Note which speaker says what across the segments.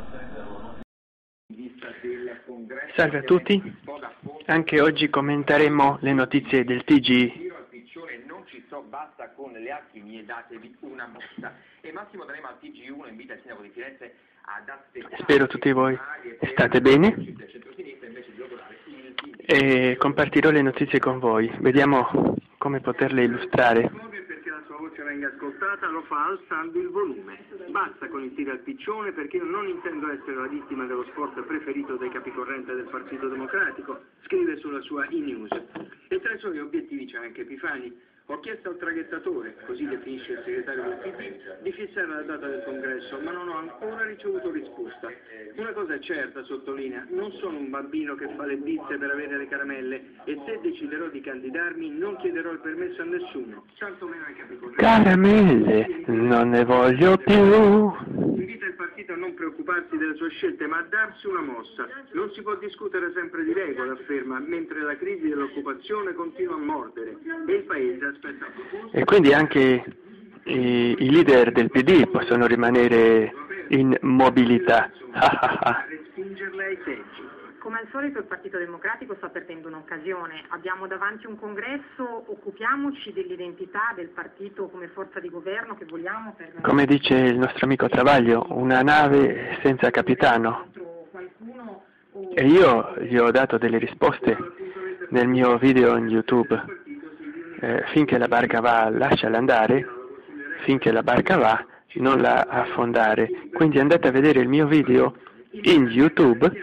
Speaker 1: Salve a tutti, anche oggi commenteremo le notizie del TG.
Speaker 2: Non ci so, basta con le attimi e datevi una mossa. E Massimo D'Alema al TG1 invita il sindaco di Firenze ad aspettare.
Speaker 1: Spero tutti voi state bene e compartirò le notizie con voi. Vediamo come poterle illustrare.
Speaker 3: Perché la sua voce venga ascoltata lo fa alzando il volume. Basta con il tiro al piccione perché io non intendo essere la vittima dello sport preferito dai capicorrente del Partito Democratico, scrive sulla sua e-news. E tra i suoi obiettivi c'è anche Epifani. Ho chiesto al traghettatore, così definisce il segretario del PD, di fissare la data del congresso, ma non ho ancora ricevuto risposta. Una cosa è certa, sottolinea, non sono un bambino che fa le bizze per avere le caramelle e se deciderò di candidarmi non chiederò il permesso a nessuno, tantomeno ai capicorrenti.
Speaker 1: Caramelle, non ne voglio più.
Speaker 3: Invita il partito a non preoccuparsi delle sue scelte, ma a darsi una mossa. Non si può discutere sempre di regole, afferma, mentre la crisi dell'occupazione continua a mordere e il paese aspetta.
Speaker 1: E quindi anche i leader del PD possono rimanere in mobilità.
Speaker 3: Respingerle ai seggi.
Speaker 4: Come al solito il Partito Democratico sta perdendo un'occasione. Abbiamo davanti un congresso, occupiamoci dell'identità del partito come forza di governo che vogliamo per...
Speaker 1: Come dice il nostro amico Travaglio, una nave senza capitano. E io gli ho dato delle risposte nel mio video in YouTube. Finché la barca va lasciala andare, finché la barca va non la affondare. Quindi andate a vedere il mio video in YouTube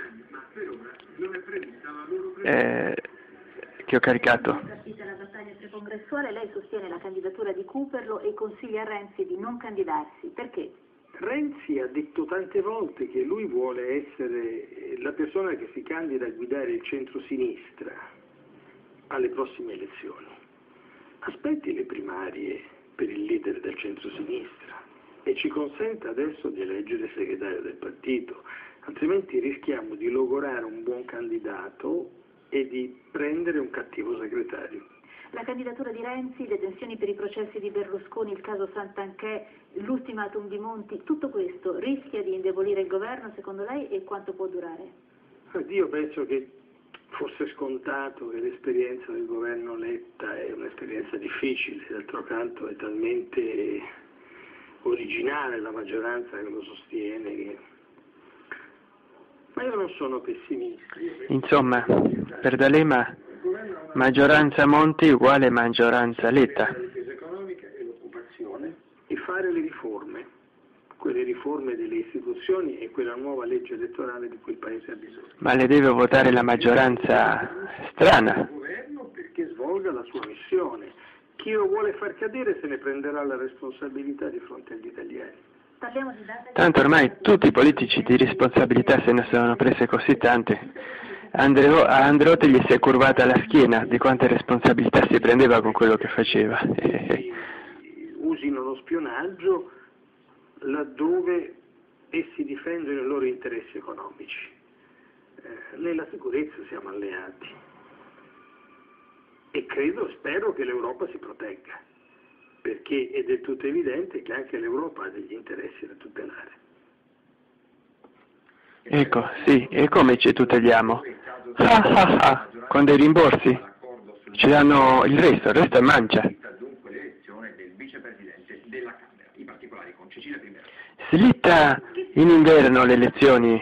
Speaker 1: che ho caricato.
Speaker 5: La battaglia precongressuale, lei sostiene la candidatura di Cooperlo e consiglia a Renzi di non candidarsi. Perché?
Speaker 3: Renzi ha detto tante volte che lui vuole essere la persona che si candida a guidare il centro-sinistra alle prossime elezioni. Aspetti le primarie per il leader del centro-sinistra e ci consenta adesso di eleggere segretario del partito, altrimenti rischiamo di logorare un buon candidato e di prendere un cattivo segretario.
Speaker 5: La candidatura di Renzi, le tensioni per i processi di Berlusconi, il caso Santanchè, l'ultimatum di Monti, tutto questo rischia di indebolire il governo secondo lei e quanto può durare?
Speaker 3: Io penso che fosse scontato che l'esperienza del governo Letta è un'esperienza difficile, d'altro canto è talmente originale la maggioranza che lo sostiene che... Ma io non sono pessimista.
Speaker 1: Insomma, per D'Alema maggioranza Monti uguale maggioranza Letta.
Speaker 3: La difesa economica e l'occupazione e fare le riforme, quelle riforme delle istituzioni e quella nuova legge elettorale di cui il Paese ha bisogno.
Speaker 1: Ma le deve votare la maggioranza strana.
Speaker 3: Il governo perché svolga la sua missione. Chi lo vuole far cadere se ne prenderà la responsabilità di fronte agli italiani.
Speaker 1: Tanto ormai tutti i politici di responsabilità se ne sono prese così tante. A Andreotti gli si è curvata la schiena di quante responsabilità si prendeva con quello che faceva.
Speaker 3: Usino lo spionaggio laddove essi difendono i loro interessi economici. Nella sicurezza siamo alleati e spero che l'Europa si protegga, perché è del tutto evidente che anche l'Europa ha degli interessi da tutelare.
Speaker 1: Ecco, sì, e come ci tuteliamo? Con dei rimborsi? Ci danno il resto è mancia.
Speaker 2: Dunque l'elezione del vicepresidente della Camera, in particolare con Cecilia Primero.
Speaker 1: Slitta in inverno le elezioni.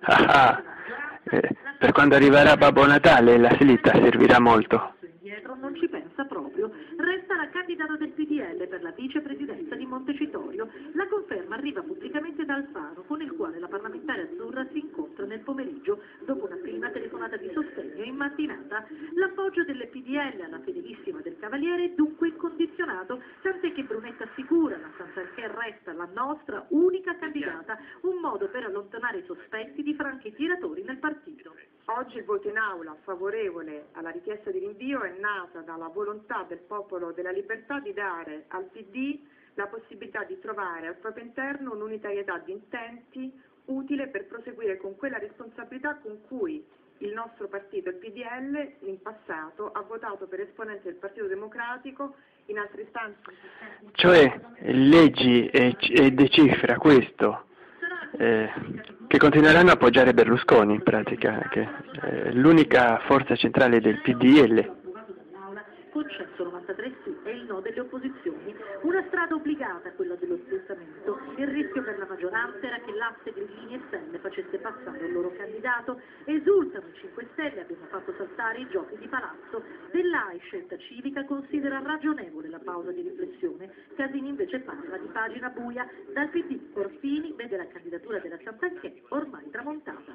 Speaker 1: Per quando arriverà Babbo Natale la slitta servirà molto.
Speaker 4: Indietro non ci pensa proprio. Resta la candidata del PDL per la vicepresidenza di Montecitorio. La conferma arriva pubblicamente da Alfano, con il quale la parlamentare azzurra si incontra nel pomeriggio dopo una prima telefonata di sostegno in mattinata. L'appoggio delle PDL alla fedelissima del Cavaliere è dunque incondizionato, tant'è che Brunetta assicura la Santanchè resta la nostra unica candidata, un modo per allontanare i sospetti di franchi tiratori nel partito.
Speaker 6: Oggi il voto in aula favorevole alla richiesta di rinvio è nata dalla volontà del Popolo della Libertà di dare al PD la possibilità di trovare al proprio interno un'unitarietà di intenti utile per proseguire con quella responsabilità con cui il nostro partito, il PDL, in passato ha votato per esponenti del Partito Democratico in altre istanze.
Speaker 1: Cioè, leggi e decifra questo che continueranno a appoggiare Berlusconi in pratica, che è l'unica forza centrale del PDL.
Speaker 4: Concesso 93 sì e il no delle opposizioni. Una strada obbligata, quella dello spostamento. Il rischio per la maggioranza era che l'asse Grillini e Stelle facesse passare il loro candidato. Esultano i 5 Stelle, abbiamo fatto saltare i giochi di palazzo. Dell'AI Scelta Civica considera ragionevole la pausa di riflessione. Casini invece parla di pagina buia. Dal PD Orfini vede la candidatura della Santanchè ormai tramontata.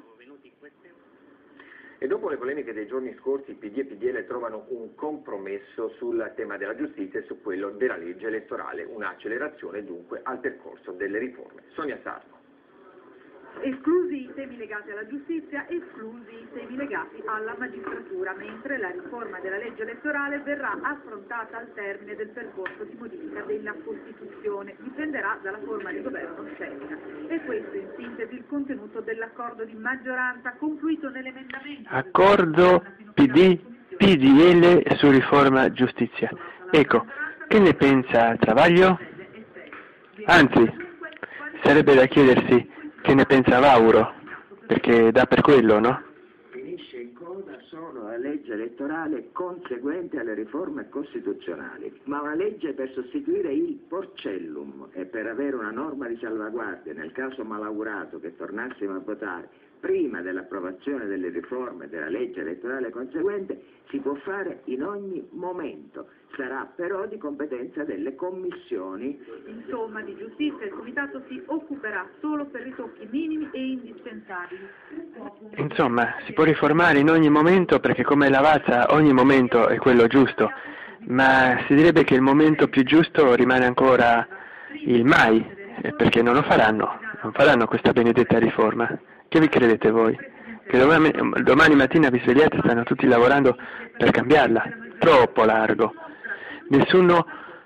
Speaker 2: E dopo le polemiche dei giorni scorsi, PD e PDL trovano un compromesso sul tema della giustizia e su quello della legge elettorale, un'accelerazione dunque al percorso delle riforme. Sonia Sarno.
Speaker 7: Esclusi i temi legati alla giustizia, esclusi i temi legati alla magistratura, mentre la riforma della legge elettorale verrà affrontata al termine del percorso di modifica della Costituzione. Dipenderà dalla forma di governo scelta. E questo in sintesi il contenuto dell'accordo di maggioranza confluito nell'emendamento.
Speaker 1: Accordo PD-PDL su riforma giustizia. Ecco, che ne pensa Travaglio? Anzi, sarebbe da chiedersi che ne pensa Vauro, perché dà per quello, no?
Speaker 8: Finisce in coda solo la legge elettorale conseguente alle riforme costituzionali, ma una legge per sostituire il porcellum e per avere una norma di salvaguardia nel caso malaugurato che tornassimo a votare prima dell'approvazione delle riforme della legge elettorale conseguente si può fare in ogni momento, sarà però di competenza delle commissioni.
Speaker 7: Insomma, di giustizia il Comitato si occuperà solo per ritocchi minimi e indispensabili.
Speaker 1: Insomma, si può riformare in ogni momento perché come Lavazza ogni momento è quello giusto, ma si direbbe che il momento più giusto rimane ancora il mai, perché non faranno questa benedetta riforma. Che vi credete voi? Che domani mattina vi svegliate e stanno tutti lavorando per cambiarla? Troppo largo. Nessuno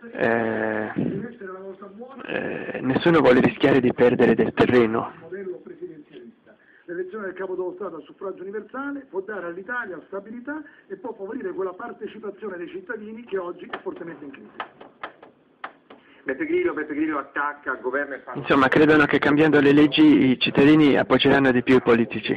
Speaker 1: vuole rischiare di perdere del terreno.
Speaker 9: L'elezione del capo dello Stato a suffragio universale può dare all'Italia stabilità e può favorire quella partecipazione dei cittadini che oggi è fortemente in crisi.
Speaker 2: Beppe Grillo attacca governo e Parlamento.
Speaker 1: Insomma, credono che cambiando le leggi i cittadini appoggeranno di più i politici.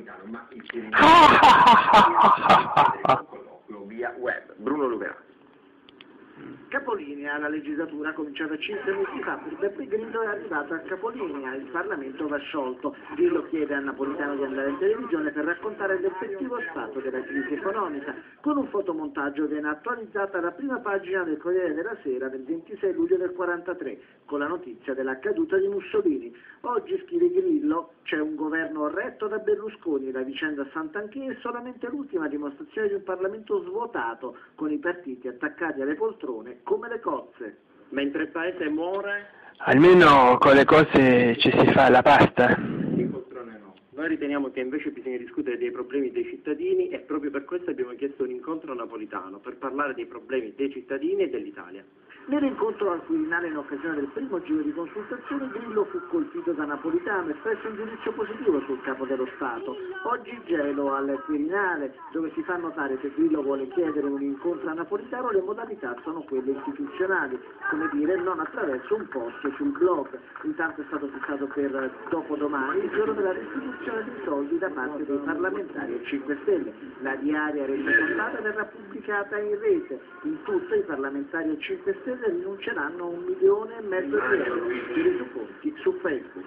Speaker 2: Via web. Bruno Luverà.
Speaker 3: Capolinea, la legislatura ha cominciato 5 mesi fa, per Beppe Grillo è arrivato a capolinea, il Parlamento va sciolto. Grillo chiede a Napolitano di andare in televisione per raccontare l'effettivo stato della crisi economica. Con un fotomontaggio viene attualizzata la prima pagina del Corriere della Sera del 26 luglio del 43, con la notizia della caduta di Mussolini. Oggi, scrive Grillo, c'è un governo retto da Berlusconi, la vicenda Santanchè è solamente l'ultima dimostrazione di un Parlamento svuotato, con i partiti attaccati alle poltrone come le cozze.
Speaker 2: Mentre il paese muore?
Speaker 1: Almeno con le cose ci si fa la pasta.
Speaker 10: Noi riteniamo che invece bisogna discutere dei problemi dei cittadini e proprio per questo abbiamo chiesto un incontro a Napolitano, per parlare dei problemi dei cittadini e dell'Italia.
Speaker 3: Nell'incontro al Quirinale in occasione del primo giro di consultazione, Grillo fu colpito da Napolitano e espresse un giudizio positivo sul capo dello Stato. Oggi gelo al Quirinale, dove si fa notare che Grillo vuole chiedere un incontro a Napolitano, le modalità sono quelle istituzionali, come dire non attraverso un post sul blog. Intanto è stato fissato per dopodomani il giorno della restituzione dei soldi da parte dei parlamentari e 5 Stelle. La diaria rendicontata verrà pubblicata in rete. In tutto i parlamentari e 5 Stelle rinunceranno a 1,5 milioni di euro di resoconti su Facebook.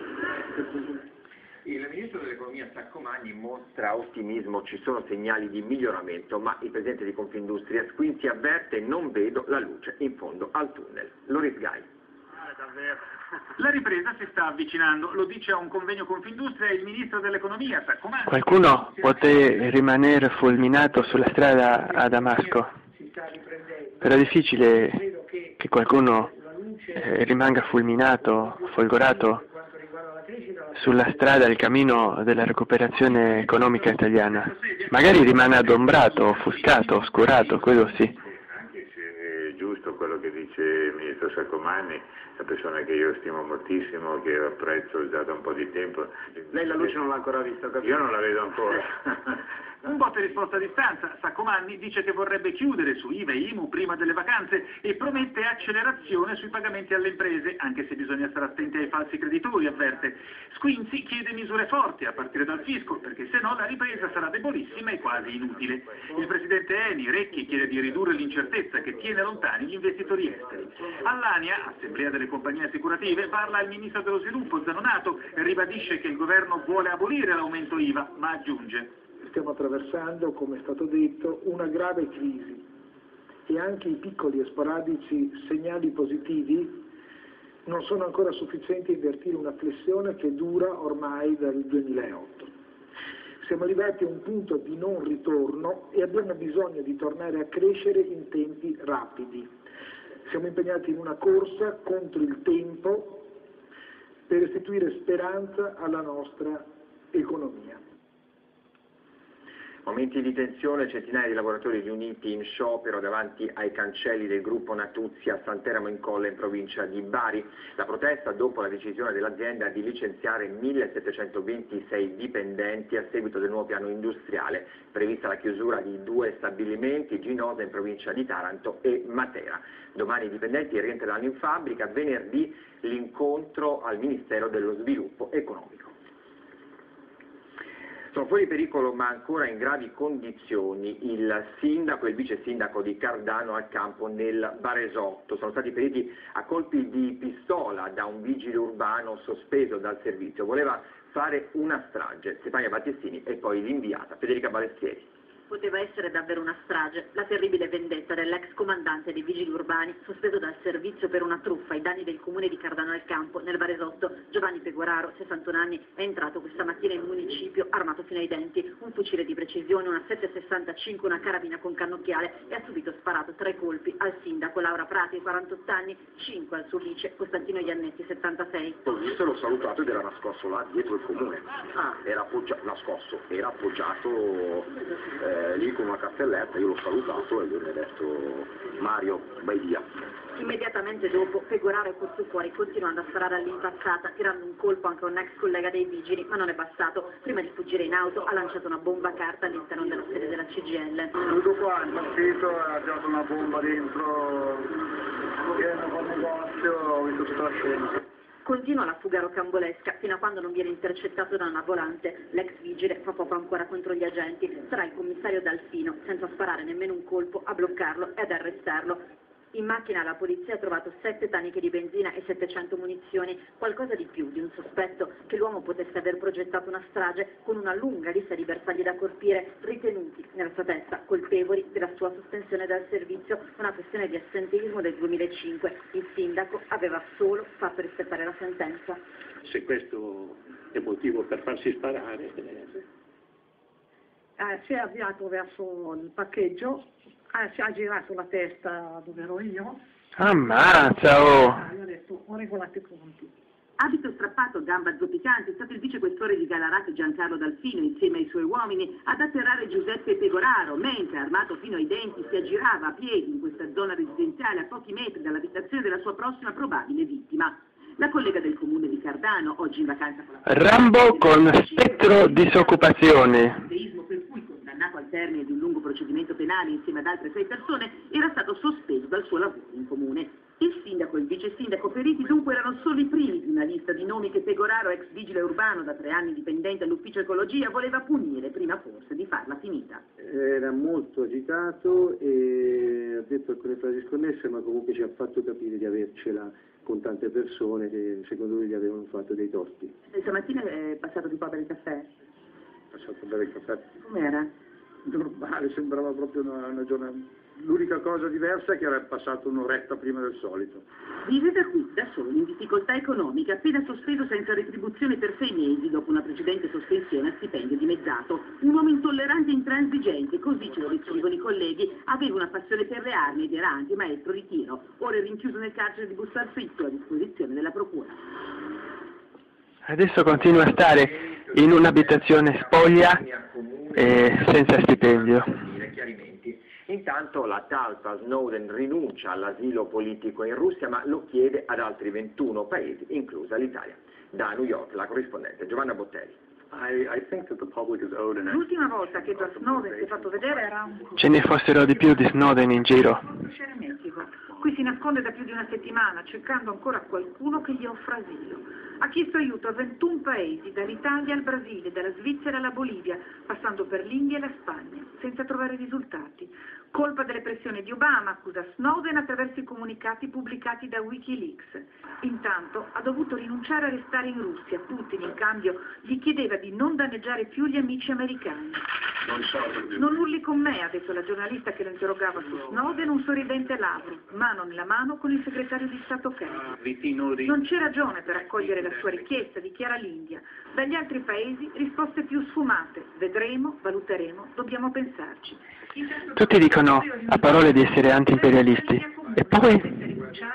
Speaker 2: Il ministro dell'economia Saccomanni mostra ottimismo, ci sono segnali di miglioramento, ma il presidente di Confindustria Squinzi avverte: non vedo la luce in fondo al tunnel. Loris Gai.
Speaker 11: La ripresa si sta avvicinando, lo dice a un convegno Confindustria il ministro dell'economia Saccomanni.
Speaker 1: Qualcuno poté rimanere fulminato sulla strada a Damasco, però è difficile che qualcuno rimanga fulminato, folgorato sulla strada al cammino della recuperazione economica italiana. Magari rimane adombrato, offuscato, oscurato, quello sì.
Speaker 12: Anche se è giusto quello che dice il ministro Saccomanni, una persona che io stimo moltissimo, che apprezzo già da un po' di tempo.
Speaker 10: Lei la luce non l'ha ancora vista, capito?
Speaker 12: Io non la vedo ancora.
Speaker 11: Un botta e risposta a distanza. Saccomanni dice che vorrebbe chiudere su IVA e IMU prima delle vacanze e promette accelerazione sui pagamenti alle imprese, anche se bisogna stare attenti ai falsi creditori, avverte. Squinzi chiede misure forti a partire dal fisco, perché se no la ripresa sarà debolissima e quasi inutile. Il presidente Eni, Recchi, chiede di ridurre l'incertezza che tiene lontani gli investitori esteri. All'ANIA, Assemblea delle compagnie assicurative, parla il ministro dello sviluppo Zanonato e ribadisce che il governo vuole abolire l'aumento IVA, ma aggiunge:
Speaker 9: stiamo attraversando, come è stato detto, una grave crisi e anche i piccoli e sporadici segnali positivi non sono ancora sufficienti a invertire una flessione che dura ormai dal 2008. Siamo arrivati a un punto di non ritorno e abbiamo bisogno di tornare a crescere in tempi rapidi. Siamo impegnati in una corsa contro il tempo per restituire speranza alla nostra economia.
Speaker 2: Momenti di tensione, centinaia di lavoratori riuniti in sciopero davanti ai cancelli del gruppo Natuzzi a Santeramo in Colle in provincia di Bari. La protesta dopo la decisione dell'azienda di licenziare 1726 dipendenti a seguito del nuovo piano industriale, prevista la chiusura di 2 stabilimenti, Ginosa in provincia di Taranto e Matera. Domani i dipendenti rientreranno in fabbrica, venerdì l'incontro al Ministero dello Sviluppo Economico. Sono fuori pericolo ma ancora in gravi condizioni il sindaco e il vice sindaco di Cardano al Campo nel Baresotto. Sono stati feriti a colpi di pistola da un vigile urbano sospeso dal servizio. Voleva fare una strage. Stefania Battistini e poi l'inviata Federica Balestieri.
Speaker 13: Poteva essere davvero una strage, la terribile vendetta dell'ex comandante dei vigili urbani sospeso dal servizio per una truffa ai danni del comune di Cardano al Campo, nel Baresotto. Giovanni Pecoraro, 61 anni, è entrato questa mattina in municipio armato fino ai denti, un fucile di precisione, una 7,65, una carabina con cannocchiale e ha subito sparato 3 colpi al sindaco Laura Prati, 48 anni, 5 al suo vice Costantino Iannetti, 76.
Speaker 14: L'ho visto e l'ho salutato ed era nascosto là dietro il comune. Era appoggiato lì con una cappelletta, io l'ho salutato e lui mi ha detto: Mario, vai via.
Speaker 13: Immediatamente dopo Pecoraro è corso fuori continuando a sparare all'impazzata, tirando un colpo anche a un ex collega dei vigili, ma non è bastato. Prima di fuggire in auto ha lanciato una bomba a carta all'interno della sede della CGIL.
Speaker 15: Tutto qua, il partito, ha tirato una bomba dentro, pieno col negozio, ho visto tutta la scena.
Speaker 13: Continua la fuga rocambolesca fino a quando non viene intercettato da una volante. L'ex vigile fa poco ancora contro gli agenti. Sarà il commissario Dalfino, senza sparare nemmeno un colpo, a bloccarlo e ad arrestarlo. In macchina la polizia ha trovato 7 taniche di benzina e 700 munizioni, qualcosa di più di un sospetto che l'uomo potesse aver progettato una strage con una lunga lista di bersagli da colpire, ritenuti nella sua testa colpevoli della sua sospensione dal servizio, una questione di assenteismo del 2005. Il sindaco aveva solo fatto rispettare la sentenza.
Speaker 16: Se questo è motivo per farsi sparare...
Speaker 17: Si è avviato verso il parcheggio, si è girato la testa dove ero io.
Speaker 1: Ammazza, oh!
Speaker 17: Io ho detto: ho regolato i conti.
Speaker 18: Abito strappato, gamba zoppicante, è stato il vicequestore di Gallarate Giancarlo Dalfino, insieme ai suoi uomini, ad atterrare Giuseppe Pecoraro, mentre, armato fino ai denti, si aggirava a piedi in questa zona residenziale a pochi metri dall'abitazione della sua prossima probabile vittima. La collega del comune di Cardano, oggi in vacanza con la
Speaker 1: Rambo con spettro disoccupazione.
Speaker 18: Per cui, condannato al termine di un lungo procedimento penale insieme ad altre 6 persone, era stato sospeso dal suo lavoro in comune. Il sindaco e il vice sindaco feriti dunque erano solo i primi di una lista di nomi che Pecoraro, ex vigile urbano da 3 anni dipendente all'ufficio ecologia, voleva punire prima forse di farla finita.
Speaker 19: Era molto agitato e ha detto alcune frasi sconnesse, ma comunque ci ha fatto capire di avercela con tante persone che secondo lui gli avevano fatto dei torti.
Speaker 18: Stamattina è passato di qua a bere il caffè?
Speaker 19: Passato a bere il caffè?
Speaker 18: Com'era?
Speaker 15: Normale, sembrava proprio una giornata. L'unica cosa diversa è che era passato un'oretta prima del solito.
Speaker 18: Vive per cui da solo in difficoltà economica, appena sospeso senza retribuzione per 6 mesi dopo una precedente sospensione a stipendio dimezzato. Un uomo intollerante e intransigente, così ce lo descrivono i colleghi, aveva una passione per le armi ed era anche maestro di tiro. Ora è rinchiuso nel carcere di Bussarfritto a disposizione della procura.
Speaker 1: Adesso continua a stare in un'abitazione spoglia e senza stipendio.
Speaker 2: Intanto la talpa Snowden rinuncia all'asilo politico in Russia, ma lo chiede ad altri 21 paesi, inclusa l'Italia. Da New York la corrispondente Giovanna Botteri.
Speaker 7: L'ultima volta che Edward Snowden si è fatto vedere era
Speaker 1: Ce ne fossero di più di Snowden in giro.
Speaker 7: Messico. Qui si nasconde da più di una settimana, cercando ancora qualcuno che gli offra asilo. Ha chiesto aiuto a 21 paesi, dall'Italia al Brasile, dalla Svizzera alla Bolivia, passando per l'India e la Spagna, senza trovare risultati. Colpa delle pressioni di Obama, accusa Snowden attraverso i comunicati pubblicati da Wikileaks. Intanto ha dovuto rinunciare a restare in Russia. Putin, in cambio, gli chiedeva di non danneggiare più gli amici americani. Non urli con me, ha detto la giornalista che lo interrogava su Snowden, un sorridente Lavrov, mano nella mano con il segretario di Stato Kerry. Non c'è ragione per accogliere la sua richiesta, dichiara l'India. Dagli altri paesi risposte più sfumate. Vedremo, valuteremo, dobbiamo pensarci.
Speaker 1: Tutti dicono a parole di essere anti-imperialisti, e poi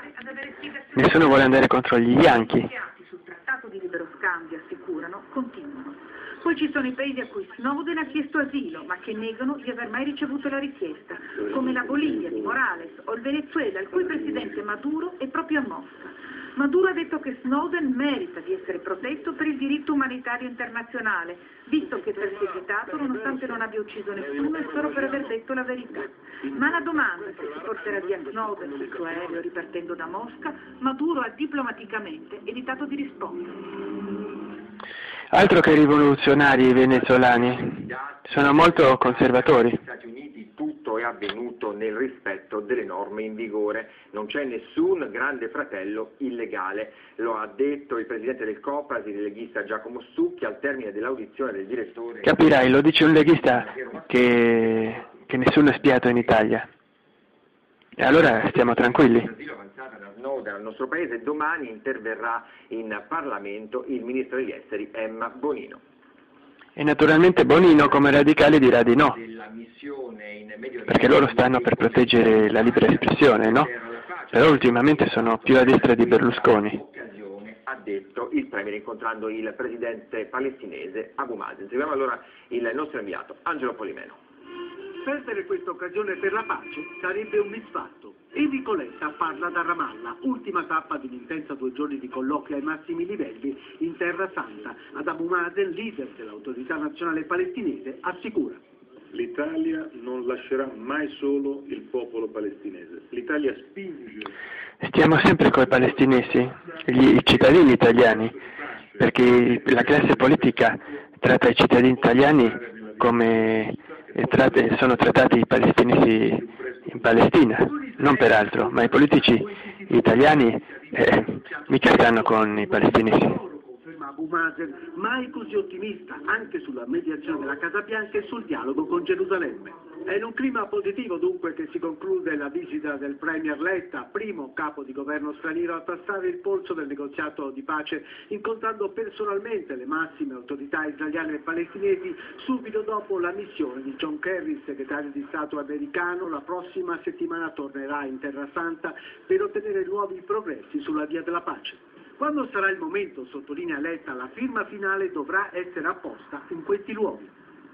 Speaker 1: nessuno vuole andare contro gli Yankee.
Speaker 7: Sul trattato di libero scambio, assicurano, continuano. Poi ci sono i paesi a cui Snowden ha chiesto asilo, ma che negano di aver mai ricevuto la richiesta, come la Bolivia di Morales o il Venezuela, il cui presidente Maduro è proprio a Mosca. Maduro ha detto che Snowden merita di essere protetto per il diritto umanitario internazionale, visto che è perseguitato nonostante non abbia ucciso nessuno e solo per aver detto la verità. Ma la domanda se si porterà via Snowden sul suo aereo ripartendo da Mosca, Maduro ha diplomaticamente evitato di rispondere.
Speaker 1: Altro che rivoluzionari venezuelani, sono molto conservatori.
Speaker 2: Tutto è avvenuto nel rispetto delle norme in vigore, non c'è nessun grande fratello illegale, lo ha detto il presidente del COPAS, il leghista Giacomo Stucchi, al termine dell'audizione del direttore.
Speaker 1: Capirai, lo dice un leghista che nessuno è spiato in Italia. E allora stiamo tranquilli.
Speaker 2: Snowden al nostro paese, domani interverrà in Parlamento il ministro degli esteri Emma Bonino.
Speaker 1: E naturalmente Bonino come radicale dirà di no, perché loro stanno per proteggere la libera espressione, no? Però ultimamente sono più a destra di Berlusconi.
Speaker 2: Ha detto il premier incontrando il presidente palestinese Abu Mazen. Seguiamo allora il nostro inviato Angelo Polimeno.
Speaker 3: Perdere questa occasione per la pace sarebbe un misfatto. Enrico Letta parla da Ramallah, ultima tappa di un'intensa 2 giorni di colloqui ai massimi livelli in Terra Santa. Ad Abu Mazen, leader dell'autorità nazionale palestinese, assicura:
Speaker 20: l'Italia non lascerà mai solo il popolo palestinese. L'Italia spinge.
Speaker 1: Stiamo sempre coi palestinesi, i cittadini italiani, perché la classe politica tratta i cittadini italiani come sono trattati i palestinesi in Palestina, non per altro, ma i politici italiani mica stanno con i palestinesi.
Speaker 3: Abu Mazen, mai così ottimista anche sulla mediazione della Casa Bianca e sul dialogo con Gerusalemme. È in un clima positivo dunque che si conclude la visita del Premier Letta, primo capo di governo straniero a tastare il polso del negoziato di pace, incontrando personalmente le massime autorità israeliane e palestinesi subito dopo la missione di John Kerry, segretario di Stato americano. La prossima settimana tornerà in Terra Santa per ottenere nuovi progressi sulla via della pace. Quando sarà il momento, sottolinea Letta, la firma finale dovrà essere apposta in questi luoghi.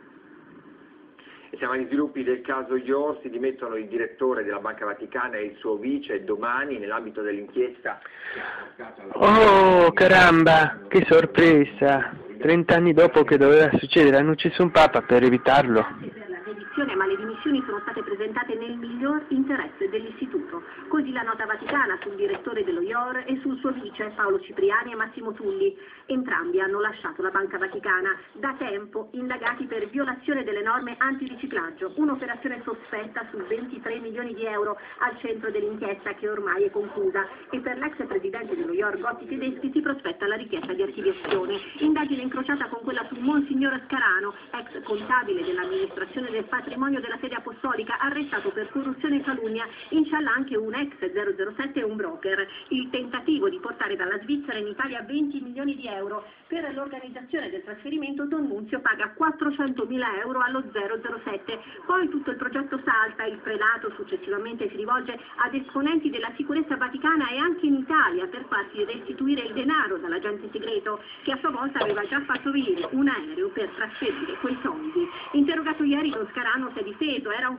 Speaker 2: E siamo agli sviluppi del caso Ior, si dimettono il direttore della Banca Vaticana e il suo vice domani nell'ambito dell'inchiesta.
Speaker 1: Oh caramba, che sorpresa! 30 anni dopo che doveva succedere hanno ucciso un papa per evitarlo.
Speaker 21: Ma le dimissioni sono state presentate nel miglior interesse dell'istituto. Così la nota vaticana sul direttore dello IOR e sul suo vice Paolo Cipriani e Massimo Tulli. Entrambi hanno lasciato la Banca Vaticana da tempo indagati per violazione delle norme antiriciclaggio, un'operazione sospetta su 23 milioni di euro al centro dell'inchiesta che ormai è conclusa, e per l'ex presidente dello IOR Gotti Tedeschi si prospetta la richiesta di archiviazione. Indagine incrociata con quella su Monsignor Scarano, ex contabile dell'amministrazione del patrimonio della sede apostolica, arrestato per corruzione e calunnia. In cella anche un ex 007 e un broker. Il tentativo di portare dalla Svizzera in Italia 20 milioni di euro. Per l'organizzazione del trasferimento Don Nunzio paga 400.000 euro allo 007. Poi tutto il progetto salta, il prelato successivamente si rivolge ad esponenti della sicurezza vaticana e anche in Italia per farsi restituire il denaro dall'agente segreto, che a sua volta aveva già fatto venire un aereo per trasferire quei soldi. Interrogato ieri, Don Scarano si è difeso, era un favore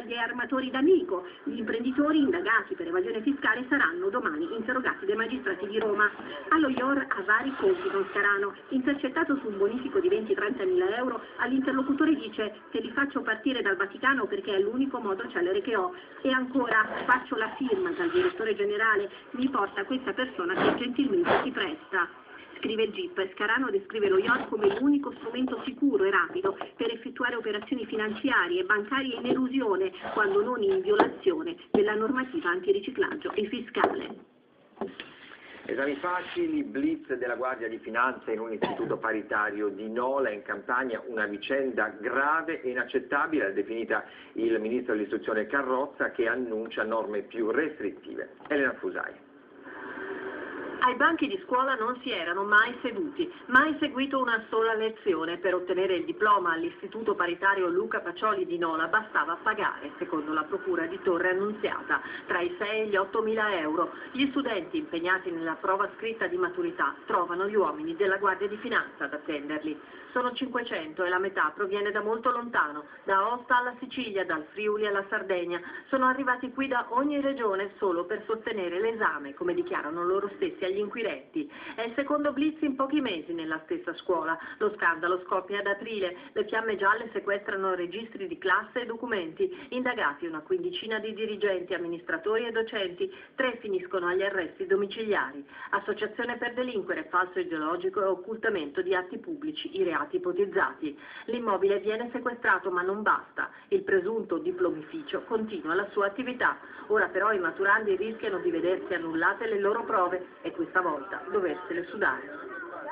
Speaker 21: agli armatori d'Amico. Gli imprenditori indagati per evasione fiscale saranno domani interrogati dai magistrati di Roma. Allo IOR ha vari conti con Scarano. Intercettato su un bonifico di 20-30 mila euro, all'interlocutore dice: te li faccio partire dal Vaticano perché è l'unico modo celere che ho. E ancora, faccio la firma dal direttore generale, mi porta questa persona che gentilmente si presta. Scrive il GIP, Scarano descrive lo IOR come l'unico strumento sicuro e rapido per effettuare operazioni finanziarie, bancarie in elusione, quando non in violazione della normativa antiriciclaggio e fiscale.
Speaker 2: Esami facili, blitz della Guardia di Finanza in un istituto paritario di Nola in Campania, una vicenda grave e inaccettabile, ha definita il ministro dell'istruzione Carrozza, che annuncia norme più restrittive. Elena Fusai.
Speaker 4: Ai banchi di scuola non si erano mai seduti, mai seguito una sola lezione. Per ottenere il diploma all'Istituto Paritario Luca Pacioli di Nola bastava pagare, secondo la Procura di Torre Annunziata, tra i 6 e gli 8.000 euro. Gli studenti impegnati nella prova scritta di maturità trovano gli uomini della Guardia di Finanza ad attenderli. Sono 500 e la metà proviene da molto lontano, da Aosta alla Sicilia, dal Friuli alla Sardegna. Sono arrivati qui da ogni regione solo per sostenere l'esame, come dichiarano loro stessi agli inquirenti. È il secondo blitz in pochi mesi nella stessa scuola. Lo scandalo scoppia ad aprile. Le fiamme gialle sequestrano registri di classe e documenti. Indagati una quindicina di dirigenti, amministratori e docenti. 3 finiscono agli arresti domiciliari. Associazione per delinquere, falso ideologico e occultamento di atti pubblici, i reati ipotizzati. L'immobile viene sequestrato ma non basta. Il presunto diplomificio continua la sua attività. Ora però i maturandi rischiano di vedersi annullate le loro prove e questa volta doversele sudare.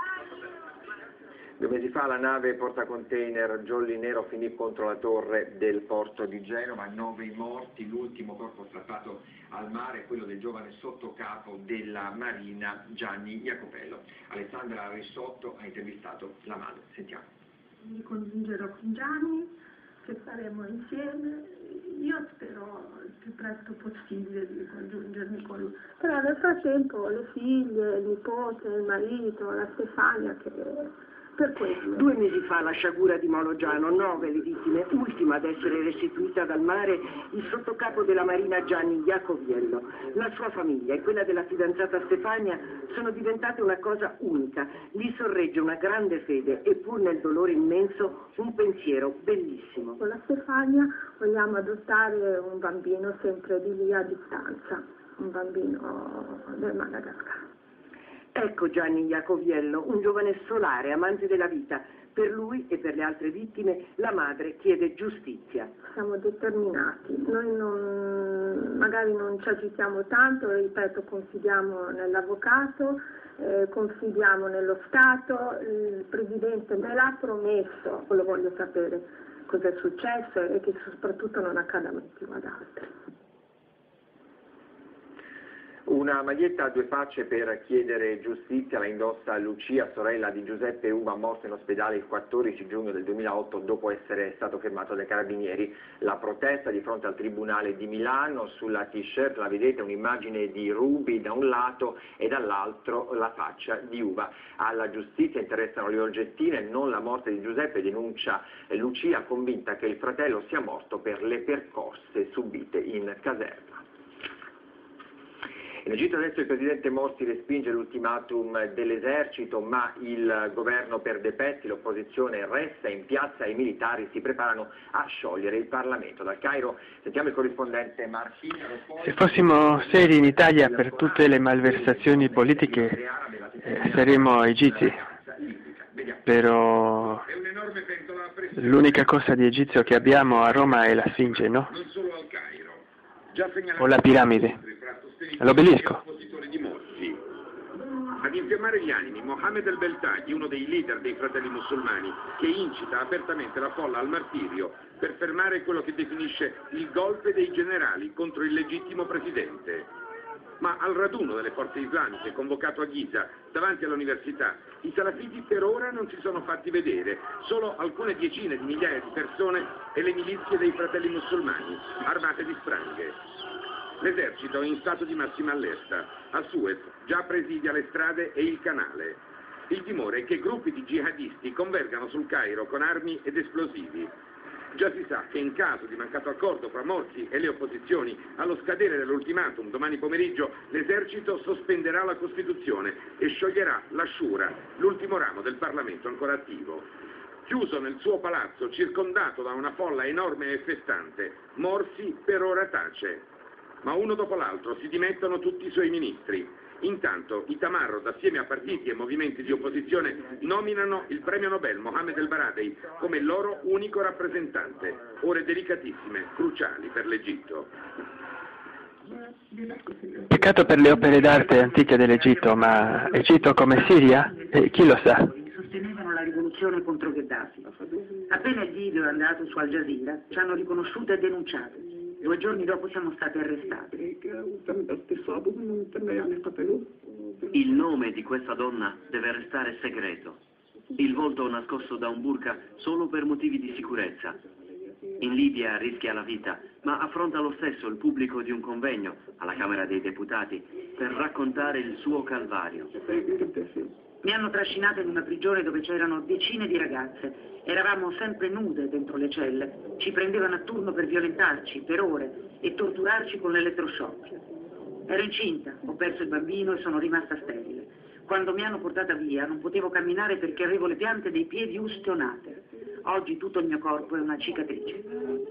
Speaker 2: 2 mesi fa la nave portacontainer Jolly Nero finì contro la torre del porto di Genova, 9 i morti, l'ultimo corpo strappato al mare è quello del giovane sottocapo della Marina Gianni Jacopello. Alessandra Risotto ha intervistato la madre, sentiamo.
Speaker 5: Mi congiungerò con Gianni, che saremo insieme, io spero il più presto possibile di congiungermi con lui. Però nel frattempo le figlie, il nipote, il marito, la Stefania che... Per questo.
Speaker 18: 2 mesi fa la sciagura di Mologiano, 9 le vittime, ultima ad essere restituita dal mare il sottocapo della Marina Gianni Jacoviello. La sua famiglia e quella della fidanzata Stefania sono diventate una cosa unica. Li sorregge una grande fede e pur nel dolore immenso un pensiero bellissimo.
Speaker 5: Con la Stefania vogliamo adottare un bambino sempre di lì a distanza, un bambino del Madagascar.
Speaker 18: Ecco Gianni Jacoviello, un giovane solare, amante della vita. Per lui e per le altre vittime la madre chiede giustizia.
Speaker 5: Siamo determinati, noi magari non ci agitiamo tanto, ripeto, confidiamo nell'avvocato, confidiamo nello Stato, il Presidente me l'ha promesso, lo voglio sapere cosa è successo e che soprattutto non accada mai più ad altri.
Speaker 2: Una maglietta a 2 facce per chiedere giustizia la indossa Lucia, sorella di Giuseppe Uva, morto in ospedale il 14 giugno del 2008 dopo essere stato fermato dai carabinieri. La protesta di fronte al Tribunale di Milano, sulla t-shirt la vedete un'immagine di Ruby da un lato e dall'altro la faccia di Uva. Alla giustizia interessano le oggettine, non la morte di Giuseppe, denuncia Lucia, convinta che il fratello sia morto per le percosse subite in caserma. In Egitto adesso il presidente Morsi respinge l'ultimatum dell'esercito, ma il governo perde pezzi, l'opposizione resta in piazza e i militari si preparano a sciogliere il Parlamento. Dal Cairo sentiamo il corrispondente Martino.
Speaker 1: Se fossimo seri in Italia per tutte le malversazioni politiche saremmo egizi, però l'unica cosa di egizio che abbiamo a Roma è la Sfinge, no? O la piramide. L'obelisco.
Speaker 22: Ad infiammare gli animi, Mohammed el-Beltaghi, uno dei leader dei fratelli musulmani, che incita apertamente la folla al martirio per fermare quello che definisce il golpe dei generali contro il legittimo presidente. Ma al raduno delle forze islamiche convocato a Giza, davanti all'università, i salafiti per ora non si sono fatti vedere, solo alcune decine di migliaia di persone e le milizie dei fratelli musulmani, armate di spranghe. L'esercito è in stato di massima allerta. A Suez già presidia le strade e il canale. Il timore è che gruppi di jihadisti convergano sul Cairo con armi ed esplosivi. Già si sa che in caso di mancato accordo fra Morsi e le opposizioni, allo scadere dell'ultimatum domani pomeriggio, l'esercito sospenderà la Costituzione e scioglierà la Shura, l'ultimo ramo del Parlamento ancora attivo. Chiuso nel suo palazzo, circondato da una folla enorme e festante, Morsi per ora tace. Ma uno dopo l'altro si dimettono tutti i suoi ministri. Intanto i Tamarrod, assieme a partiti e movimenti di opposizione, nominano il premio Nobel Mohammed el-Baradei come il loro unico rappresentante. Ore delicatissime, cruciali per l'Egitto.
Speaker 1: Peccato per le opere d'arte antiche dell'Egitto, ma Egitto come Siria? Chi lo sa?
Speaker 18: Sostenevano la rivoluzione contro Gheddafi. Appena il video è andato su Al Jazeera, ci hanno riconosciute e denunciate. 2 giorni dopo siamo stati arrestati.
Speaker 6: Il nome di questa donna deve restare segreto. Il volto nascosto da un burqa solo per motivi di sicurezza. In Libia rischia la vita, ma affronta lo stesso il pubblico di un convegno alla Camera dei Deputati per raccontare il suo calvario.
Speaker 18: Mi hanno trascinato in una prigione dove c'erano decine di ragazze. Eravamo sempre nude dentro le celle. Ci prendevano a turno per violentarci per ore e torturarci con l'elettroshock. Ero incinta, ho perso il bambino e sono rimasta sterile. Quando mi hanno portata via non potevo camminare perché avevo le piante dei piedi ustionate. Oggi tutto il mio corpo è una cicatrice.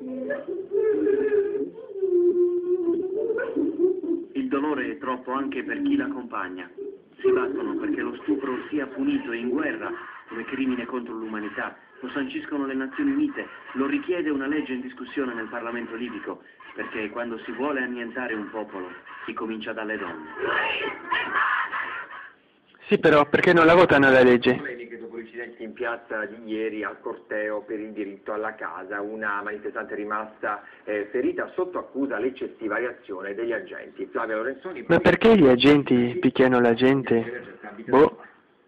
Speaker 6: Il dolore è troppo anche per chi l'accompagna. Si battono perché lo stupro sia punito in guerra come crimine contro l'umanità. Lo sanciscono le Nazioni Unite, lo richiede una legge in discussione nel Parlamento libico, perché quando si vuole annientare un popolo si comincia dalle donne.
Speaker 1: Sì, però perché non la votano la legge?
Speaker 2: Polemiche dopo l'incidente in piazza di ieri al corteo per il diritto alla casa, una manifestante rimasta ferita sotto accusa l'eccessiva reazione degli agenti. Flavia Lorenzoni.
Speaker 1: Ma perché gli agenti picchiano la gente? Boh.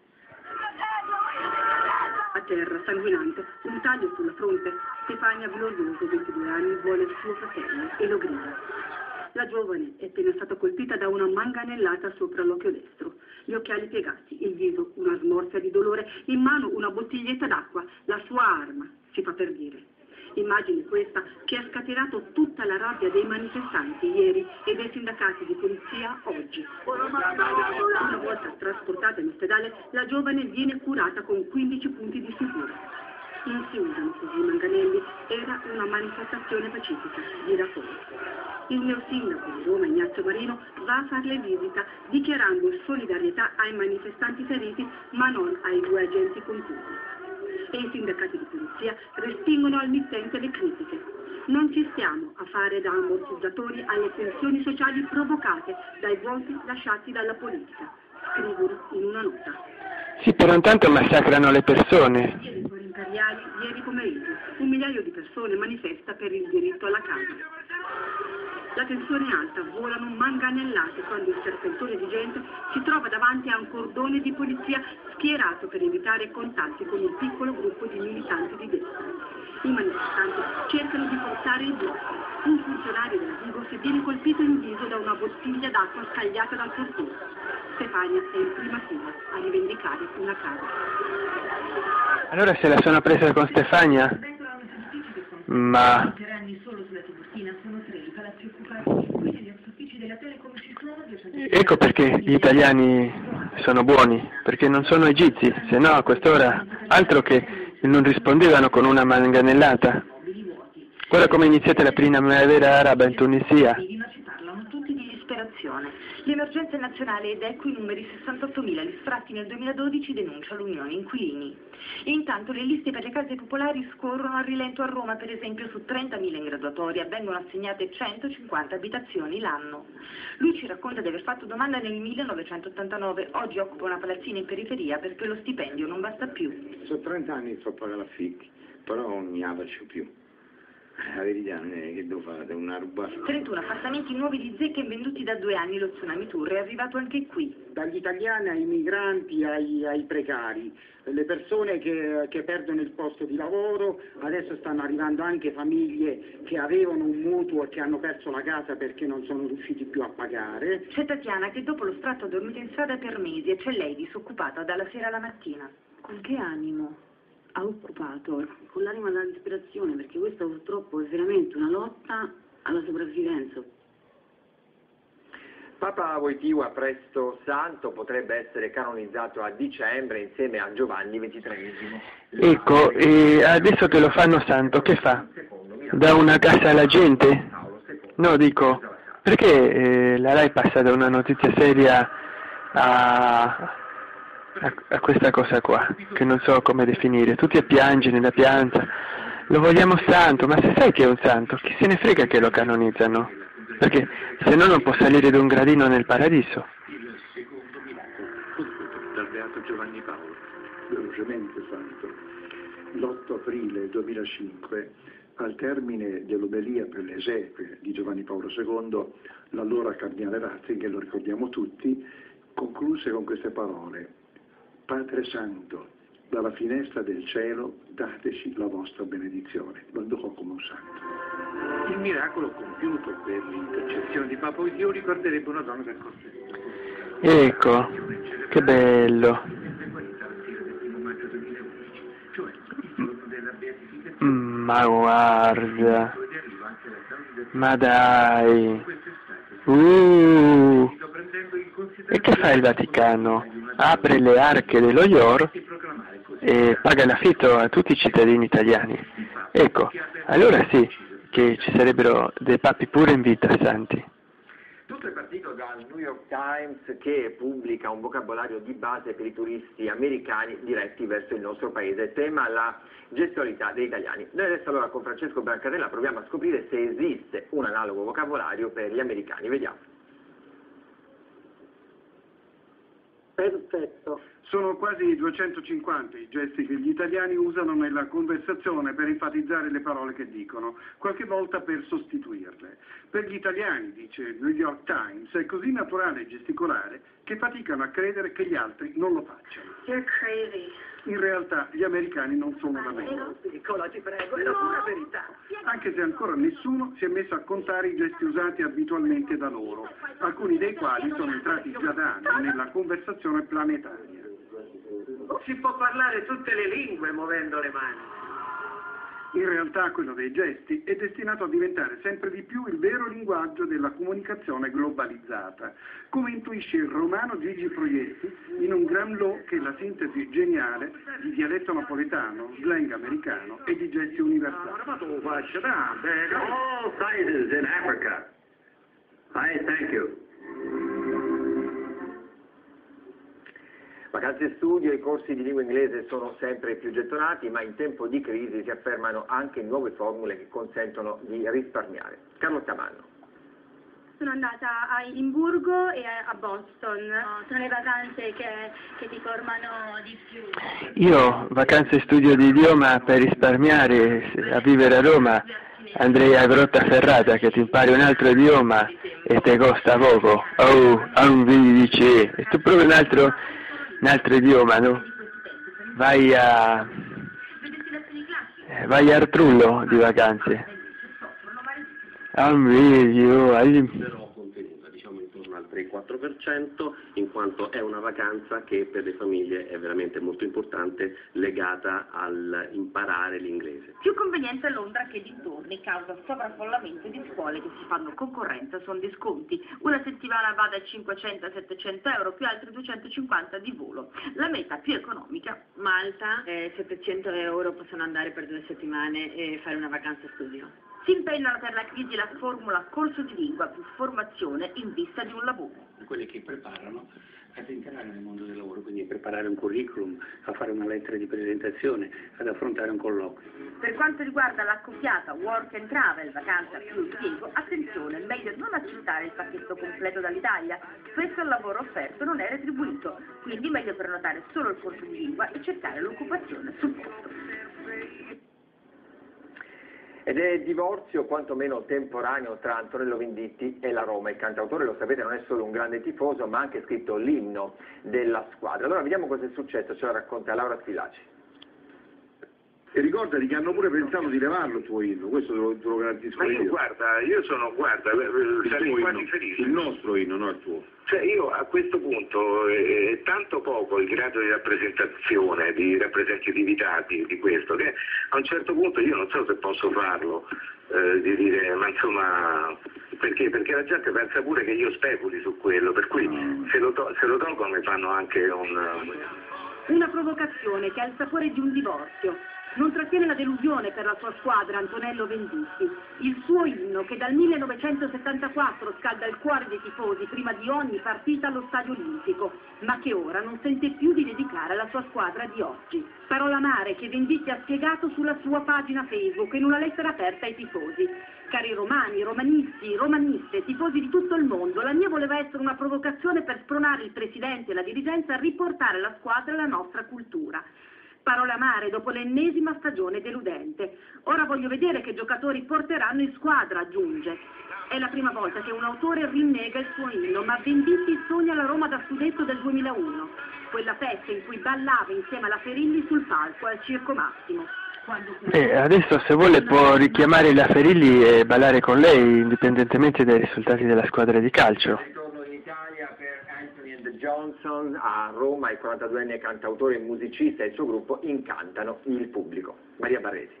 Speaker 8: A terra, sanguinante, un taglio sulla fronte. Stefania Glorioso, 22 anni, vuole il suo fratello e lo grida. La giovane è appena stata colpita da una manganellata sopra l'occhio destro. Gli occhiali piegati, il viso, una smorfia di dolore, in mano una bottiglietta d'acqua, la sua arma, si fa per dire. Immagine questa che ha scatenato tutta la rabbia dei manifestanti ieri e dei sindacati di polizia oggi. Una volta trasportata in ospedale, la giovane viene curata con 15 punti di sutura. Non si usano così i manganelli, era una manifestazione pacifica, dirà poi. Il mio sindaco di Roma, Ignazio Marino, va a farle visita, dichiarando solidarietà ai manifestanti feriti, ma non ai 2 agenti contusi. E i sindacati di polizia respingono al mittente le critiche. Non ci stiamo a fare da ammortizzatori alle tensioni sociali provocate dai vuoti lasciati dalla politica, scrivono in una nota.
Speaker 1: Sì, però intanto massacrano le persone.
Speaker 8: Imperiali, ieri pomeriggio, 1 migliaio di persone manifesta per il diritto alla casa. La tensione è alta, volano manganellate quando il serpentone di gente si trova davanti a un cordone di polizia schierato per evitare contatti con un piccolo gruppo di militanti di destra. I manifestanti cercano di forzare il blocco. Un funzionario della Digos viene colpito in viso da una bottiglia d'acqua scagliata dal portone. Stefania è in prima fila a rivendicare una casa.
Speaker 1: Allora se la sono presa con Stefania? Ma... Ecco perché gli italiani sono buoni, perché non sono egizi, se no a quest'ora altro che non rispondevano con una manganellata. Guarda come è iniziata la primavera araba in Tunisia.
Speaker 8: Parlano tutti di disperazione. L'emergenza nazionale ed ecco i numeri: 68.000 gli sfratti nel 2012, denuncia l'Unione Inquilini. E intanto le liste per le case popolari scorrono a rilento a Roma, per esempio su 30.000 in graduatoria vengono assegnate 150 abitazioni l'anno. Lui ci racconta di aver fatto domanda nel 1989, oggi occupa una palazzina in periferia perché lo stipendio non basta più.
Speaker 23: Sono 30 anni che sto a pagare l'affitti, però non ne faccio più. La verità non è che devo fare, una rubata.
Speaker 8: 31 appartamenti nuovi di zecche venduti da 2 anni, lo tsunami tour è arrivato anche qui.
Speaker 24: Dagli italiani ai migranti, ai precari, le persone che perdono il posto di lavoro, adesso stanno arrivando anche famiglie che avevano un mutuo e che hanno perso la casa perché non sono riusciti più a pagare.
Speaker 8: C'è Tatiana che dopo lo sfratto ha dormito in strada per mesi e c'è lei disoccupata dalla sera alla mattina. Con che animo? ha occupato con l'anima della disperazione, perché questa purtroppo è veramente una lotta alla sopravvivenza.
Speaker 2: Papa Wojtyła, presto santo, potrebbe essere canonizzato a dicembre insieme a Giovanni XXIII.
Speaker 1: Ecco, e adesso che lo fanno santo, che fa? Dà una casa alla gente? No, dico, perché la Rai passa da una notizia seria a questa cosa qua, che non so come definire, tutti a piangere nella pianta, lo vogliamo santo, ma se sai che è un santo, chi se ne frega che lo canonizzano? Perché se no non può salire da un gradino nel paradiso.
Speaker 16: Il secondo miracolo dal beato Giovanni Paolo, velocemente santo. L'8 aprile 2005, al termine dell'omelia per le esequie di Giovanni Paolo II, l'allora cardinale Ratzinger, lo ricordiamo tutti, concluse con queste parole: Padre Santo, dalla finestra del cielo dateci la vostra benedizione. Lo indicò come un santo.
Speaker 3: Il miracolo compiuto per l'intercessione di Papa Wojtyła ricorderebbe una donna del corsetto.
Speaker 1: Ecco, che bello. Ma guarda, ma dai. E che fa il Vaticano? Apre le arche dello IOR e paga l'affitto a tutti i cittadini italiani. Ecco, allora sì, che ci sarebbero dei papi pure in vita santi.
Speaker 2: Tutto è partito dal New York Times, che pubblica un vocabolario di base per i turisti americani diretti verso il nostro paese, tema la gestualità degli italiani. Noi adesso allora con Francesco Brancatella proviamo a scoprire se esiste un analogo vocabolario per gli americani. Vediamo.
Speaker 24: Perfetto. Sono quasi 250 i gesti che gli italiani usano nella conversazione per enfatizzare le parole che dicono, qualche volta per sostituirle. Per gli italiani, dice il New York Times, è così naturale gesticolare che faticano a credere che gli altri non lo facciano.
Speaker 21: You're crazy.
Speaker 24: In realtà gli americani non sono da meno.
Speaker 18: Piccola, ti prego, è la pura verità.
Speaker 24: Anche se ancora nessuno si è messo a contare i gesti usati abitualmente da loro, alcuni dei quali sono entrati già da anni nella conversazione planetaria.
Speaker 18: Si può parlare tutte le lingue muovendo le mani.
Speaker 24: In realtà quello dei gesti è destinato a diventare sempre di più il vero linguaggio della comunicazione globalizzata, come intuisce il romano Gigi Proietti in un gran law che è la sintesi geniale di dialetto napoletano, slang americano e di gesti universali.
Speaker 9: All sizes in Africa. I thank you.
Speaker 2: Vacanze studio, i corsi di lingua inglese sono sempre più gettonati, ma in tempo di crisi si affermano anche nuove formule che consentono di risparmiare. Carlotta Manno.
Speaker 21: Sono andata a Edimburgo e a Boston. Sono le vacanze che ti formano di più.
Speaker 1: Io, vacanze studio di idioma per risparmiare, a vivere a Roma, andrei a Grottaferrata che ti impari un altro idioma e te costa poco. Oh, dice, e tu provi un altro idioma, no? Vai a Artrullo di vacanze.
Speaker 16: Però contenuta, diciamo intorno al 3-4%, in quanto è una vacanza che per le famiglie è veramente molto importante, legata all'imparare l'inglese.
Speaker 18: Più conveniente a Londra che dintorni, causa sovraffollamento di scuole che si fanno concorrenza con sconti. Una settimana va da 500 a 700 euro, più altri 250 di volo. La meta più economica, Malta,
Speaker 13: 700 euro possono andare per 2 settimane e fare una vacanza studio.
Speaker 18: si impennano per la crisi la formula corso di lingua più formazione in vista di un lavoro.
Speaker 16: Quelli che preparano ad entrare nel mondo del lavoro, quindi a preparare un curriculum, a fare una lettera di presentazione, ad affrontare un colloquio.
Speaker 18: Per quanto riguarda l'accoppiata work and travel, vacanza più impiego, attenzione, meglio non accettare il pacchetto completo dall'Italia. Spesso il lavoro offerto non è retribuito, quindi meglio prenotare solo il corso di lingua e cercare l'occupazione sul posto.
Speaker 2: Ed è divorzio quantomeno temporaneo tra Antonello Venditti e la Roma. Il cantautore, lo sapete, non è solo un grande tifoso, ma ha anche scritto l'inno della squadra. Allora vediamo cosa è successo, ce lo racconta Laura Schillaci.
Speaker 10: E ricordati che hanno pure pensato di levarlo il tuo inno, questo te lo garantisco io.
Speaker 11: Guarda, io sono, sarei quasi felice.
Speaker 10: Il nostro inno, non il tuo.
Speaker 11: Cioè io a questo punto è tanto poco il grado di rappresentazione, di rappresentatività di questo, che a un certo punto io non so se posso farlo, di dire, ma insomma, perché la gente pensa pure che io speculi su quello, per cui se lo tolgono mi fanno anche
Speaker 8: Una provocazione che ha il sapore di un divorzio. Non trattiene la delusione per la sua squadra Antonello Venditti. Il suo inno, che dal 1974 scalda il cuore dei tifosi prima di ogni partita allo Stadio Olimpico, ma che ora non sente più di dedicare alla sua squadra di oggi. Parole amare che Venditti ha spiegato sulla sua pagina Facebook in una lettera aperta ai tifosi. Cari romani, romanisti, romaniste, tifosi di tutto il mondo, la mia voleva essere una provocazione per spronare il presidente e la dirigenza a riportare la squadra alla nostra cultura. Parole amare dopo l'ennesima stagione deludente. Ora voglio vedere che giocatori porteranno in squadra, aggiunge. È la prima volta che un autore rinnega il suo inno, ma Venditti sogna la Roma da scudetto del 2001, quella festa in cui ballava insieme alla Ferilli sul palco al Circo Massimo.
Speaker 1: Adesso se vuole può richiamare la Ferilli e ballare con lei, indipendentemente dai risultati della squadra di calcio.
Speaker 2: Johnson a Roma, il 42enne cantautore, musicista e il suo gruppo incantano il pubblico. Maria Barresi.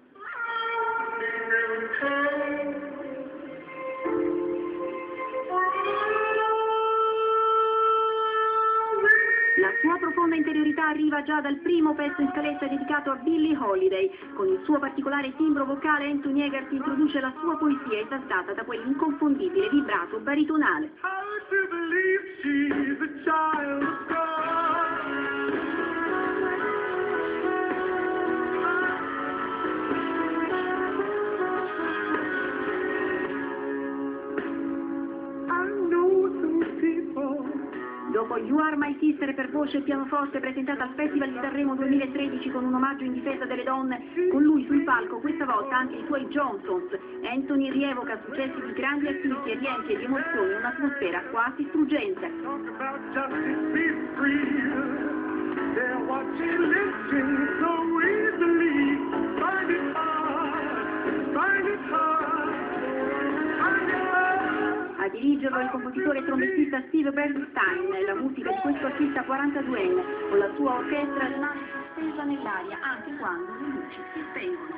Speaker 21: La sua profonda interiorità arriva già dal primo pezzo in scaletta dedicato a Billie Holiday. Con il suo particolare timbro vocale Anthony Egarty introduce la sua poesia esastata da quell'inconfondibile vibrato baritonale. Dopo You Are My Sister per voce e pianoforte presentata al Festival di Sanremo 2013 con un omaggio in difesa delle donne, con lui sul palco questa volta anche i suoi Johnsons. Anthony rievoca successi di grandi artisti e riempie di emozioni un'atmosfera quasi struggente. A dirigerlo il compositore e trombettista Steve Bernstein e la musica di questo artista 42enne, con la sua orchestra rimane sospesa nell'aria anche quando le luci si spengono.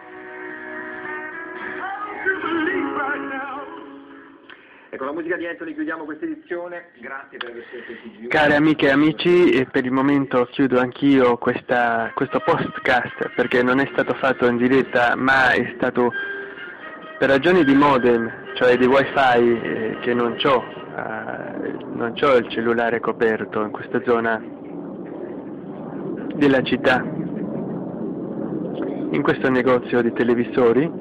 Speaker 2: E con la musica di Anthony chiudiamo questa edizione, grazie per aver seguito TG1.
Speaker 1: Cari amiche e amici, per il momento chiudo anch'io questo podcast perché non è stato fatto in diretta, ma è stato per ragioni di modem, cioè di wifi, che non c'ho il cellulare coperto in questa zona della città, in questo negozio di televisori.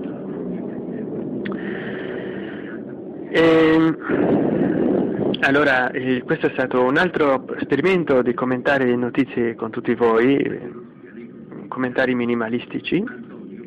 Speaker 1: Allora, questo è stato un altro esperimento di commentare le notizie con tutti voi, commentari minimalistici.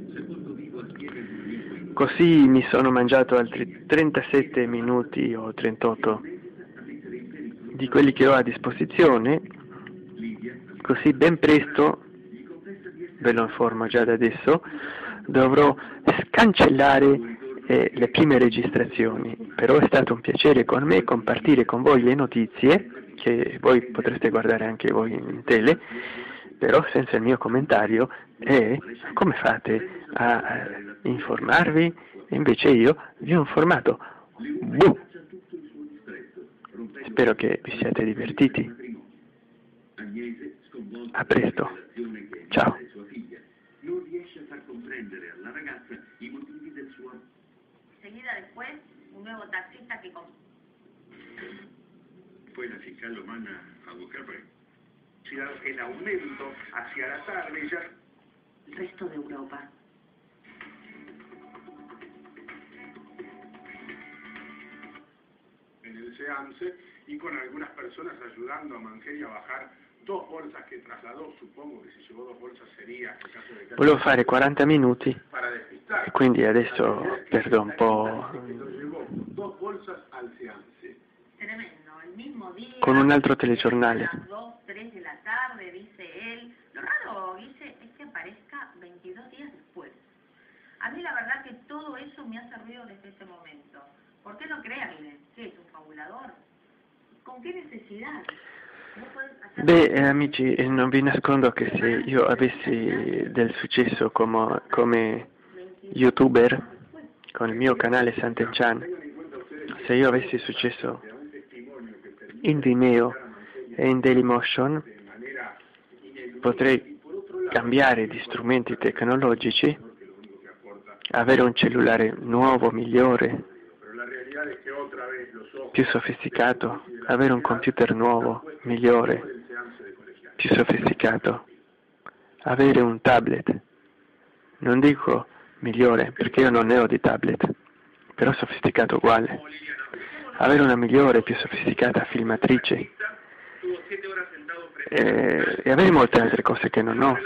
Speaker 1: Così mi sono mangiato altri 37 minuti o 38 di quelli che ho a disposizione, così ben presto, ve lo informo già da adesso, dovrò scancellare le prime registrazioni. Però è stato un piacere con me compartire con voi le notizie, che voi potreste guardare anche voi in tele, però senza il mio commentario. E come fate a informarvi? Invece io vi ho informato. Buh! Spero che vi siate divertiti. A presto. Ciao.
Speaker 12: Non riesce a far comprendere alla ragazza i motivi del suo...
Speaker 14: Seguida después, un nuevo taxista que...
Speaker 12: Poi la fiscal lo manda a buscar por el aumento hacia la tarde ya...
Speaker 21: El resto de Europa.
Speaker 12: En el SEAMSE y con algunas personas ayudando a Mangeria a bajar 2 bolsas que trasladó, supongo que si llevó 2 bolsas sería en caso de...
Speaker 1: Volevo fare 40 minuti e quindi adesso perdo un po'.
Speaker 12: 2 bolsas al SEAMSE.
Speaker 14: Tremendo, el mismo día...
Speaker 1: Con un altro telegiornale.
Speaker 14: A las 2, 3 de la tarde, dice él. Lo raro, dice, es que aparezca 20 22 días después. A mí la verdad que todo eso me ha servido desde ese momento. ¿Por qué no creerle? ¿Qué es un fabulador? ¿Con qué necesidad?
Speaker 1: Beh, amici, non vi nascondo che se io avessi del successo come youtuber con il mio canale Sant'Enchan, se io avessi successo in Vimeo e in Dailymotion, potrei cambiare di strumenti tecnologici, avere un cellulare nuovo, migliore, più sofisticato, avere un computer nuovo, migliore, più sofisticato, avere un tablet, non dico migliore perché io non ne ho di tablet, però sofisticato uguale, avere una migliore, più sofisticata filmatrice e avere molte altre cose che non ho,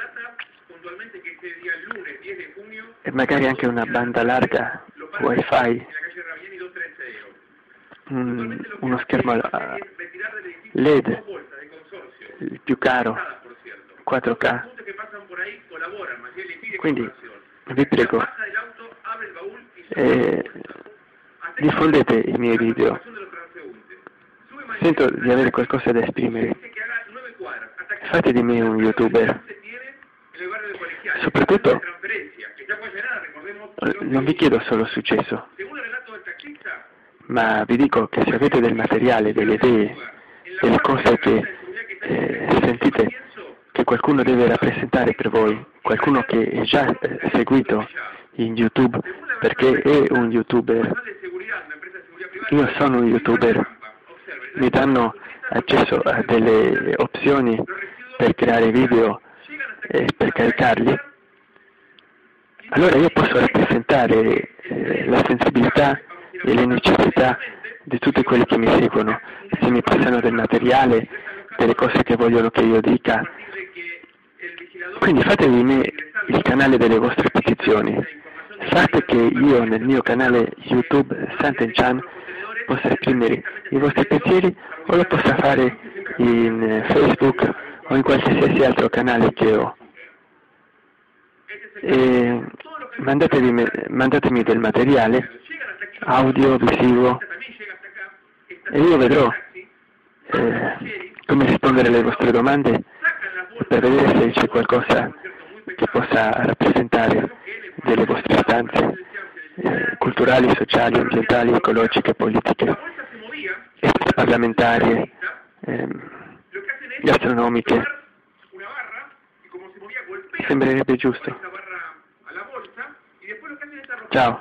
Speaker 1: e magari anche una banda larga wifi, uno schermo LED, il più caro, 4K. Quindi vi prego, diffondete i miei video. Sento di avere qualcosa da esprimere. Fate di me un youtuber. Soprattutto non vi chiedo solo successo, ma vi dico che se avete del materiale, delle idee, delle cose che sentite che qualcuno deve rappresentare per voi, qualcuno che è già seguito in YouTube perché è un youtuber, io sono un youtuber, mi danno accesso a delle opzioni per creare video e per caricarli, allora io posso rappresentare la sensibilità e le necessità di tutti quelli che mi seguono, se mi passano del materiale, delle cose che vogliono che io dica. Quindi fate di me il canale delle vostre petizioni, fate che io nel mio canale YouTube Sant'Enchan possa esprimere i vostri pensieri o lo possa fare in Facebook o in qualsiasi altro canale che ho. E mandatemi del materiale audio, visivo, e io vedrò come rispondere alle vostre domande per vedere se c'è qualcosa che possa rappresentare delle vostre istanze culturali, sociali, ambientali, ecologiche, politiche, parlamentari, gastronomiche. Sembrerebbe giusto. Ciao.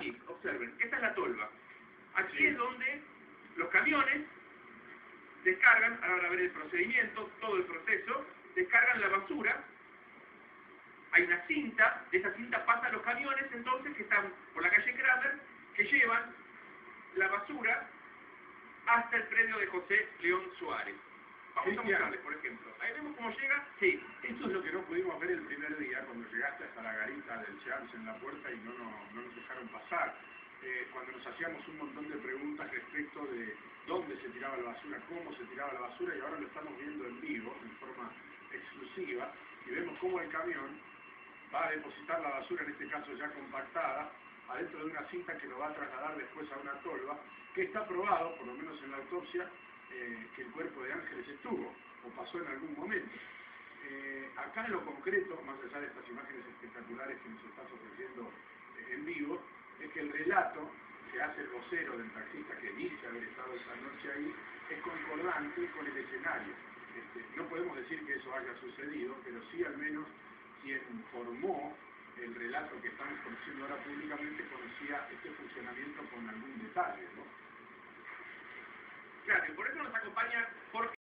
Speaker 3: Aquí es donde los camiones descargan, ahora a ver el procedimiento, todo el proceso, descargan la basura, hay una cinta, de esa cinta pasan los camiones entonces que están por la calle Kramer, que llevan la basura hasta el predio de José León Suárez. Vamos a mostrarles, por ejemplo. Ahí vemos cómo llega. Sí,
Speaker 12: esto es lo que no pudimos ver el primer día, cuando llegaste hasta la garita del Chams en la puerta y no nos dejaron pasar. Cuando nos hacíamos un montón de preguntas respecto de dónde se tiraba la basura, cómo se tiraba la basura, y ahora lo estamos viendo en vivo, en forma exclusiva, y vemos cómo el camión va a depositar la basura, en este caso ya compactada, adentro de una cinta que lo va a trasladar después a una tolva, que está probado, por lo menos en la autopsia, que el cuerpo de Ángeles estuvo, o pasó en algún momento. Acá en lo concreto, más allá de estas imágenes espectaculares que nos estás ofreciendo en vivo, es que el relato que hace el vocero del taxista que dice haber estado esa noche ahí es concordante con el escenario. No podemos decir que eso haya sucedido, pero sí al menos quien formó el relato que estamos conociendo ahora públicamente conocía este funcionamiento con algún detalle, ¿no?
Speaker 3: Claro, y por eso nos acompaña Jorge